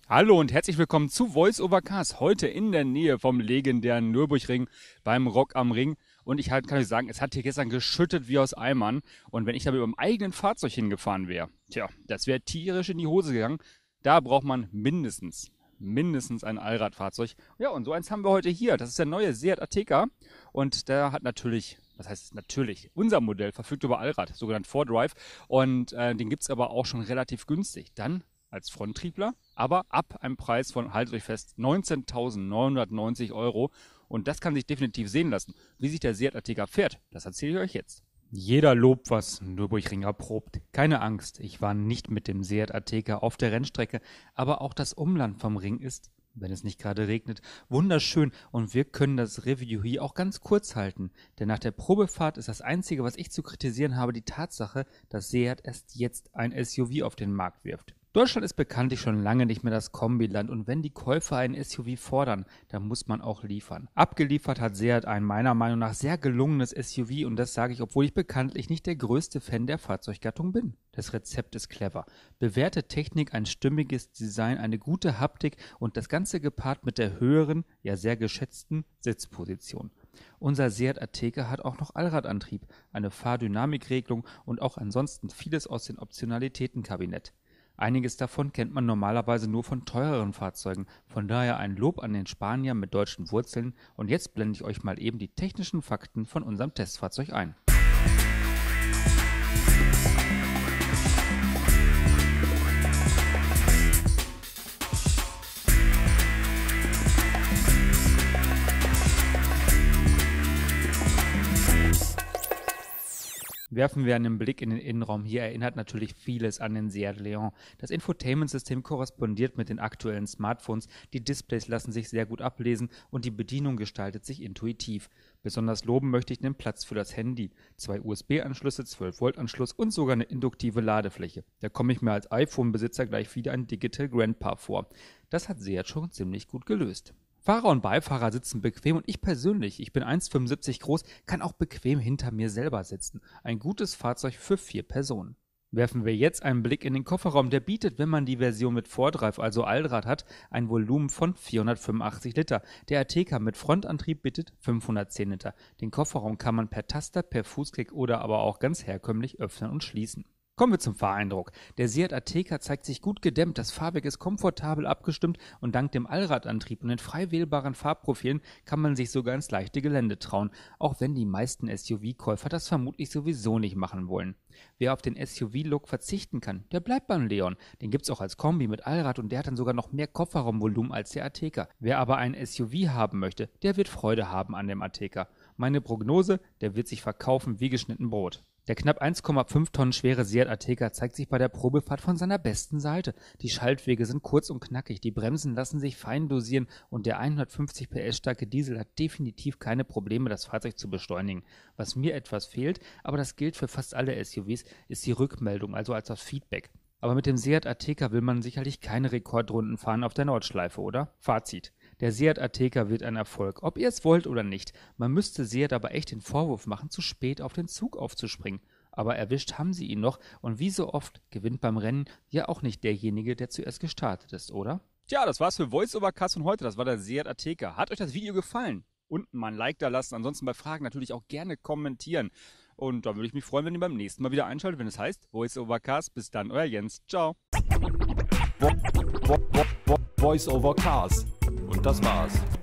Hallo und herzlich willkommen zu Voice Over Cars. Heute in der Nähe vom legendären Nürburgring beim Rock am Ring. Und kann euch sagen, es hat hier gestern geschüttet wie aus Eimern. Und wenn ich da mit meinem eigenen Fahrzeug hingefahren wäre, das wäre tierisch in die Hose gegangen. Da braucht man mindestens ein Allradfahrzeug. Ja, und so eins haben wir heute hier. Das ist der neue Seat Ateca. Und der hat natürlich, was heißt natürlich, unser Modell verfügt über Allrad, sogenannt 4Drive. Und den gibt es aber auch schon relativ günstig. Dann als Fronttriebler, aber ab einem Preis von, haltet euch fest, 19.990 Euro. Und das kann sich definitiv sehen lassen. Wie sich der Seat Ateca fährt, das erzähle ich euch jetzt. Jeder lobt, was Nürburgring erprobt. Keine Angst, ich war nicht mit dem Seat Ateca auf der Rennstrecke, aber auch das Umland vom Ring ist, wenn es nicht gerade regnet, wunderschön und wir können das Review hier auch ganz kurz halten, denn nach der Probefahrt ist das Einzige, was ich zu kritisieren habe, die Tatsache, dass Seat erst jetzt ein SUV auf den Markt wirft. Deutschland ist bekanntlich schon lange nicht mehr das Kombiland und wenn die Käufer ein SUV fordern, dann muss man auch liefern. Abgeliefert hat Seat ein meiner Meinung nach sehr gelungenes SUV und das sage ich, obwohl ich bekanntlich nicht der größte Fan der Fahrzeuggattung bin. Das Rezept ist clever. Bewährte Technik, ein stimmiges Design, eine gute Haptik und das Ganze gepaart mit der höheren, ja sehr geschätzten Sitzposition. Unser Seat Ateca hat auch noch Allradantrieb, eine Fahrdynamikregelung und auch ansonsten vieles aus dem Optionalitätenkabinett. Einiges davon kennt man normalerweise nur von teureren Fahrzeugen, von daher ein Lob an den Spanier mit deutschen Wurzeln und jetzt blende ich euch mal eben die technischen Fakten von unserem Testfahrzeug ein. Werfen wir einen Blick in den Innenraum. Hier erinnert natürlich vieles an den Seat Leon. Das Infotainment-System korrespondiert mit den aktuellen Smartphones, die Displays lassen sich sehr gut ablesen und die Bedienung gestaltet sich intuitiv. Besonders loben möchte ich den Platz für das Handy. 2 USB-Anschlüsse, 12-Volt-Anschluss und sogar eine induktive Ladefläche. Da komme ich mir als iPhone-Besitzer gleich wieder ein Digital Grandpa vor. Das hat Seat schon ziemlich gut gelöst. Fahrer und Beifahrer sitzen bequem und ich persönlich, ich bin 1,75 groß, kann auch bequem hinter mir selber sitzen. Ein gutes Fahrzeug für 4 Personen. Werfen wir jetzt einen Blick in den Kofferraum, der bietet, wenn man die Version mit 4Drive, also Allrad hat, ein Volumen von 485 Liter. Der Ateca mit Frontantrieb bietet 510 Liter. Den Kofferraum kann man per Taster, per Fußklick oder aber auch ganz herkömmlich öffnen und schließen. Kommen wir zum Fahreindruck. Der Seat Ateca zeigt sich gut gedämmt, das Fahrwerk ist komfortabel abgestimmt und dank dem Allradantrieb und den frei wählbaren Fahrprofilen kann man sich sogar ins leichte Gelände trauen, auch wenn die meisten SUV-Käufer das vermutlich sowieso nicht machen wollen. Wer auf den SUV-Look verzichten kann, der bleibt beim Leon. Den gibt's auch als Kombi mit Allrad und der hat dann sogar noch mehr Kofferraumvolumen als der Ateca. Wer aber ein SUV haben möchte, der wird Freude haben an dem Ateca. Meine Prognose, der wird sich verkaufen wie geschnitten Brot. Der knapp 1,5 Tonnen schwere Seat Ateca zeigt sich bei der Probefahrt von seiner besten Seite. Die Schaltwege sind kurz und knackig, die Bremsen lassen sich fein dosieren und der 150 PS starke Diesel hat definitiv keine Probleme, das Fahrzeug zu beschleunigen. Was mir etwas fehlt, aber das gilt für fast alle SUVs, ist die Rückmeldung, also als das Feedback. Aber mit dem Seat Ateca will man sicherlich keine Rekordrunden fahren auf der Nordschleife, oder? Fazit. Der Seat Ateca wird ein Erfolg, ob ihr es wollt oder nicht. Man müsste Seat aber echt den Vorwurf machen, zu spät auf den Zug aufzuspringen. Aber erwischt haben sie ihn noch und wie so oft gewinnt beim Rennen ja auch nicht derjenige, der zuerst gestartet ist, oder? Tja, das war's für Voice Over Cars von heute. Das war der Seat Ateca. Hat euch das Video gefallen? Unten mal ein Like da lassen. Ansonsten bei Fragen natürlich auch gerne kommentieren. Und da würde ich mich freuen, wenn ihr beim nächsten Mal wieder einschaltet, wenn es heißt Voice Over Cars. Bis dann, euer Jens. Ciao. Voice over Cars. Und das war's.